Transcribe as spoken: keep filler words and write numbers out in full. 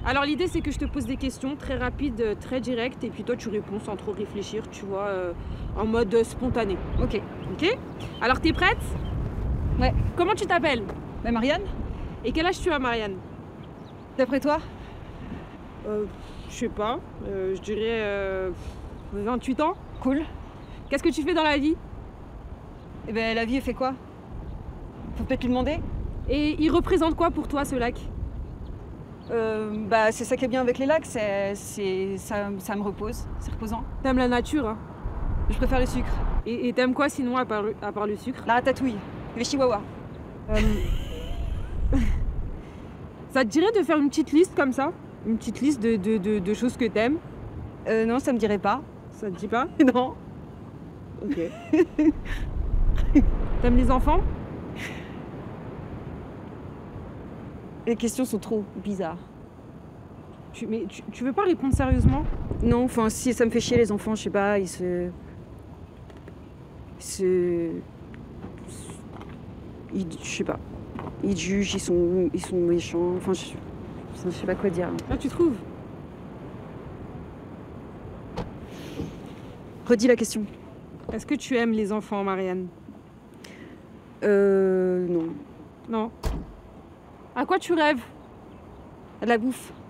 Alors l'idée c'est que je te pose des questions très rapides, très directes, et puis toi tu réponds sans trop réfléchir, tu vois, euh, en mode spontané. Ok. Ok? Alors t'es prête? Ouais. Comment tu t'appelles? Bah Marianne, Et quel âge tu as, Marianne? d'après toi? euh, Je sais pas, euh, je dirais euh, vingt-huit ans. Cool. Qu'est-ce que tu fais dans la vie? Et ben la vie elle fait quoi? Faut peut-être lui demander. Et il représente quoi pour toi ce lac? Euh, bah c'est ça qui est bien avec les lacs, c'est, c'est, ça, ça me repose, c'est reposant. T'aimes la nature, hein? Je préfère le sucre. Et et t'aimes quoi sinon à part le, à part le sucre? La ratatouille, les chihuahuas. Euh, Ça te dirait de faire une petite liste comme ça? Une petite liste de, de, de, de choses que t'aimes? Euh, non, ça me dirait pas. Ça te dit pas? Non. Ok. T'aimes les enfants? Les questions sont trop bizarres. Tu, mais tu, tu veux pas répondre sérieusement? Non, enfin si ça me fait chier les enfants, je sais pas, ils se... Ils se... Ils, je sais pas. Ils jugent, ils sont, ils sont méchants, enfin je... je sais pas quoi dire. Ah, tu trouves? Redis la question. Est-ce que tu aimes les enfants, Marianne? Euh... Non. Non. À quoi tu rêves? De la bouffe.